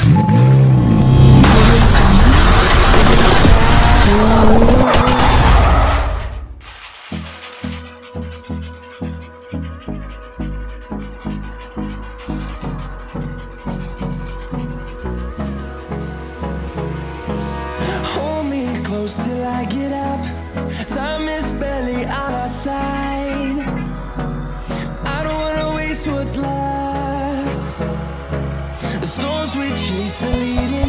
Hold me close till I get up. Time is barely on our side. I don't wanna waste what's left. The storms we chase are leading